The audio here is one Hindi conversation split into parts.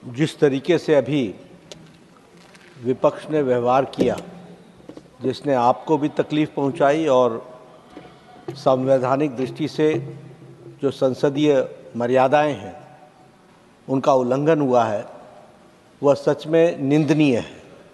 जिस तरीके से अभी विपक्ष ने व्यवहार किया, जिसने आपको भी तकलीफ पहुंचाई और संवैधानिक दृष्टि से जो संसदीय मर्यादाएं हैं उनका उल्लंघन हुआ है, वह सच में निंदनीय है।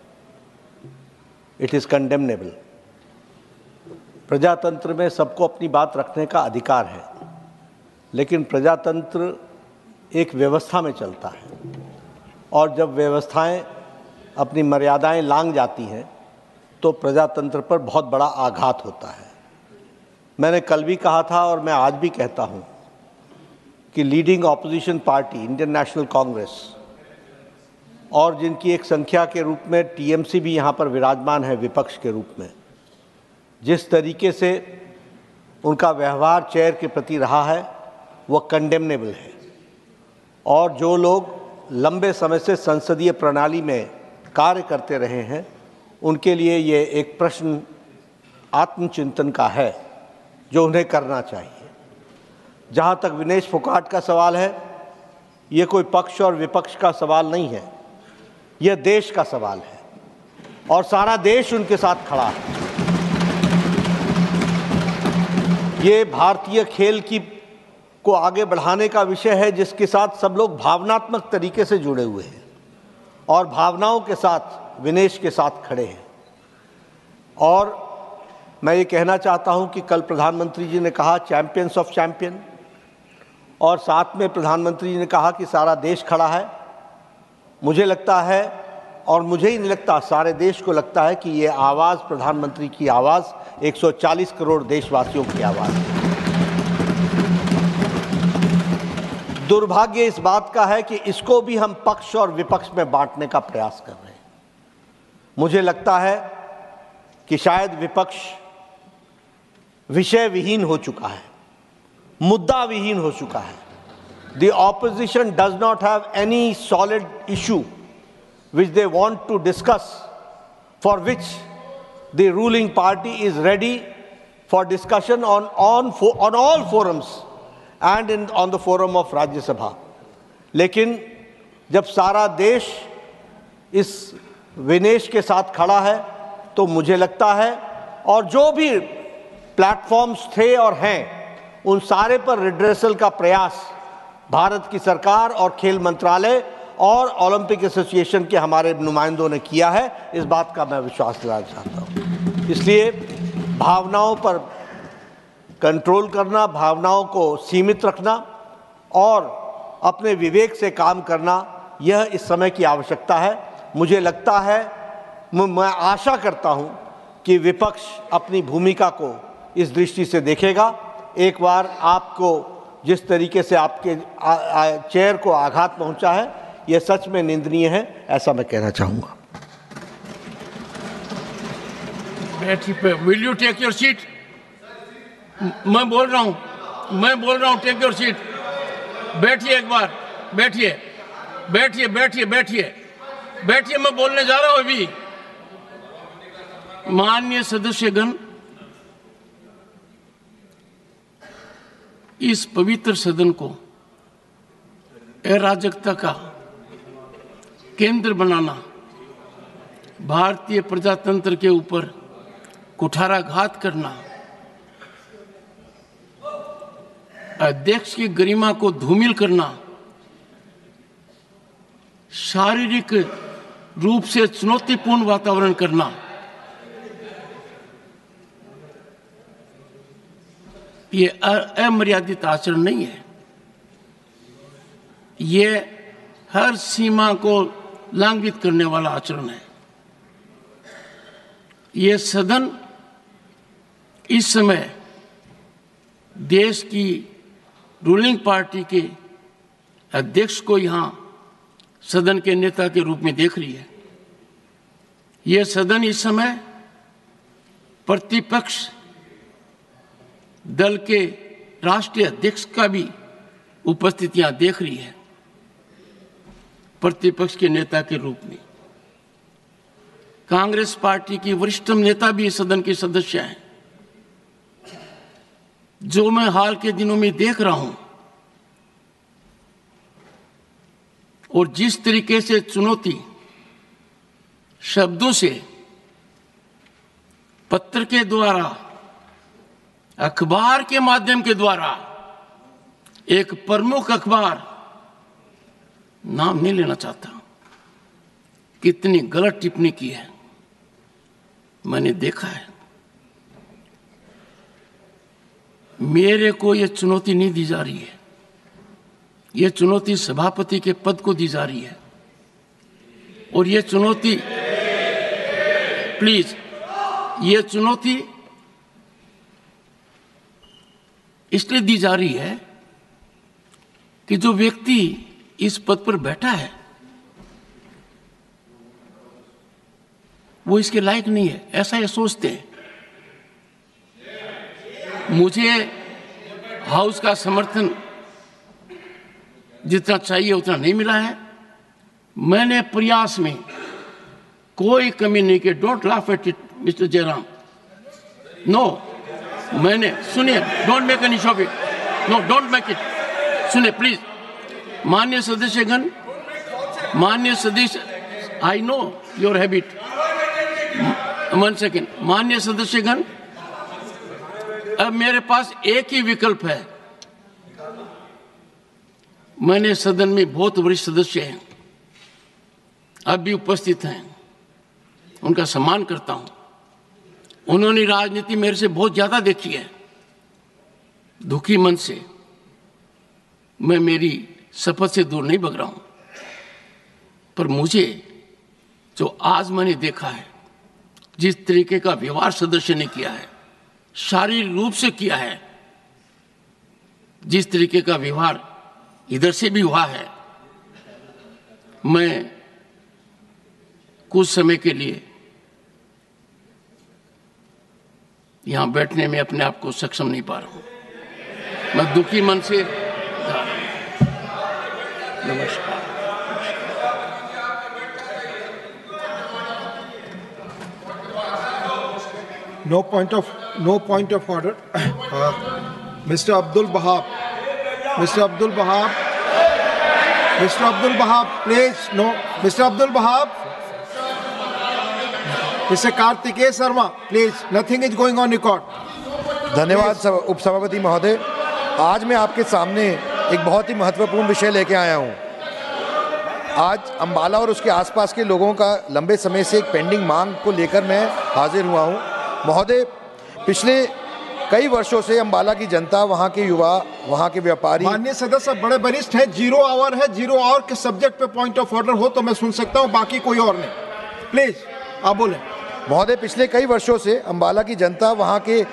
It is condemnable. प्रजातंत्र में सबको अपनी बात रखने का अधिकार है, लेकिन प्रजातंत्र एक व्यवस्था में चलता है और जब व्यवस्थाएं अपनी मर्यादाएं लांघ जाती हैं तो प्रजातंत्र पर बहुत बड़ा आघात होता है। मैंने कल भी कहा था और मैं आज भी कहता हूं कि leading opposition party Indian National Congress और जिनकी एक संख्या के रूप में टीएमसी भी यहाँ पर विराजमान है विपक्ष के रूप में, जिस तरीके से उनका व्यवहार चेयर के प्रति रहा है वह कंडेमनेबल है। और जो लोग लंबे समय से संसदीय प्रणाली में कार्य करते रहे हैं उनके लिए ये एक प्रश्न आत्मचिंतन का है जो उन्हें करना चाहिए। जहाँ तक विनेश फोगाट का सवाल है, ये कोई पक्ष और विपक्ष का सवाल नहीं है, यह देश का सवाल है और सारा देश उनके साथ खड़ा है। ये भारतीय खेल को आगे बढ़ाने का विषय है जिसके साथ सब लोग भावनात्मक तरीके से जुड़े हुए हैं और भावनाओं के साथ विनेश के साथ खड़े हैं। और मैं ये कहना चाहता हूं कि कल प्रधानमंत्री जी ने कहा चैंपियंस ऑफ चैंपियन, और साथ में प्रधानमंत्री जी ने कहा कि सारा देश खड़ा है। मुझे लगता है, और मुझे ही नहीं लगता, सारे देश को लगता है कि ये आवाज़ प्रधानमंत्री की आवाज़ 140 करोड़ देशवासियों की आवाज़ है। दुर्भाग्य इस बात का है कि इसको भी हम पक्ष और विपक्ष में बांटने का प्रयास कर रहे हैं। मुझे लगता है कि शायद विपक्ष विषय विहीन हो चुका है, मुद्दा विहीन हो चुका है। The opposition does not have any solid issue which they want to discuss, for which the ruling party is ready for discussion on all forums and on the forum of Rajya Sabha. लेकिन जब सारा देश इस विनेश के साथ खड़ा है तो मुझे लगता है, और जो भी प्लेटफॉर्म्स थे और हैं उन सारे पर रिड्रेसल का प्रयास भारत की सरकार और खेल मंत्रालय और ओलंपिक एसोसिएशन के हमारे नुमाइंदों ने किया है। इस बात का मैं विश्वास दिलाना चाहता हूँ। इसलिए भावनाओं पर कंट्रोल करना, भावनाओं को सीमित रखना और अपने विवेक से काम करना, यह इस समय की आवश्यकता है। मुझे लगता है, मैं आशा करता हूं कि विपक्ष अपनी भूमिका को इस दृष्टि से देखेगा। एक बार आपको जिस तरीके से आपके चेयर को आघात पहुंचा है, यह सच में निंदनीय है, ऐसा मैं कहना चाहूंगा। Will you take your seat? मैं बोल रहा हूं, टेक योर सीट। बैठिए, एक बार बैठिए, मैं बोलने जा रहा हूं अभी। माननीय सदस्यगण, इस पवित्र सदन को अराजकता का केंद्र बनाना, भारतीय प्रजातंत्र के ऊपर कुठाराघात करना, अध्यक्ष की गरिमा को धूमिल करना, शारीरिक रूप से चुनौतीपूर्ण वातावरण करना, ये अमर्यादित आचरण नहीं है। ये हर सीमा को लंघित करने वाला आचरण है। ये सदन इस समय देश की रूलिंग पार्टी के अध्यक्ष को यहां सदन के नेता के रूप में देख रही है। यह सदन इस समय प्रतिपक्ष दल के राष्ट्रीय अध्यक्ष का भी उपस्थितियां देख रही है, प्रतिपक्ष के नेता के रूप में। कांग्रेस पार्टी की वरिष्ठतम नेता भी इस सदन के सदस्य हैं। जो मैं हाल के दिनों में देख रहा हूं और जिस तरीके से चुनौती शब्दों से, पत्र के द्वारा, अखबार के माध्यम के द्वारा, एक प्रमुख अखबार, नाम नहीं लेना चाहता, कितनी गलत टिप्पणी की है मैंने देखा है। मेरे को यह चुनौती नहीं दी जा रही है, यह चुनौती सभापति के पद को दी जा रही है। और यह चुनौती, प्लीज, यह चुनौती इसलिए दी जा रही है कि जो व्यक्ति इस पद पर बैठा है वो इसके लायक नहीं है, ऐसा ये सोचते हैं। मुझे हाउस का समर्थन जितना चाहिए उतना नहीं मिला है। मैंने प्रयास में कोई कमी नहीं की। Don't laugh at it mister Jairam. No, मैंने, सुनिए, don't make any show off it. No, don't make it. सुनिए प्लीज। माननीय सदस्यगण, माननीय सदस्य, I know your habit. 1 second. माननीय सदस्यगण, अब मेरे पास एक ही विकल्प है। मैंने सदन में बहुत वरिष्ठ सदस्य हैं, अब भी उपस्थित हैं, उनका सम्मान करता हूं। उन्होंने राजनीति मेरे से बहुत ज्यादा देखी है। दुखी मन से मैं मेरी शपथ से दूर नहीं भग रहा हूं, पर मुझे जो आज मैंने देखा है, जिस तरीके का व्यवहार सदस्य ने किया है, शारीरिक रूप से किया है, जिस तरीके का व्यवहार इधर से भी हुआ है, मैं कुछ समय के लिए यहां बैठने में अपने आप को सक्षम नहीं पा रहा हूं। मैं दुखी मन से नमस्कार। No point of order. Mr. Abdul Wahab. Mr. Abdul Wahab. Mr. Abdul Wahab, please. No. Mr. Abdul Wahab. Mr. Kartikeya Sharma, please. Nothing is going on record. धन्यवाद उपसभापति महोदय। आज मैं आपके सामने एक बहुत ही महत्वपूर्ण विषय लेके आया हूँ। आज अंबाला और उसके आसपास के लोगों का लंबे समय से एक पेंडिंग मांग को लेकर मैं हाजिर हुआ हूँ। महोदय, पिछले कई वर्षों से अंबाला की जनता, वहाँ के युवा, वहाँ के व्यापारी, माननीय सदस्य बड़े वरिष्ठ हैं, 0 आवर है, 0 आवर के सब्जेक्ट पे पॉइंट ऑफ ऑर्डर हो तो मैं सुन सकता हूँ, बाकी कोई और नहीं। प्लीज आप बोलें। महोदय, पिछले कई वर्षों से अंबाला की जनता, वहाँ के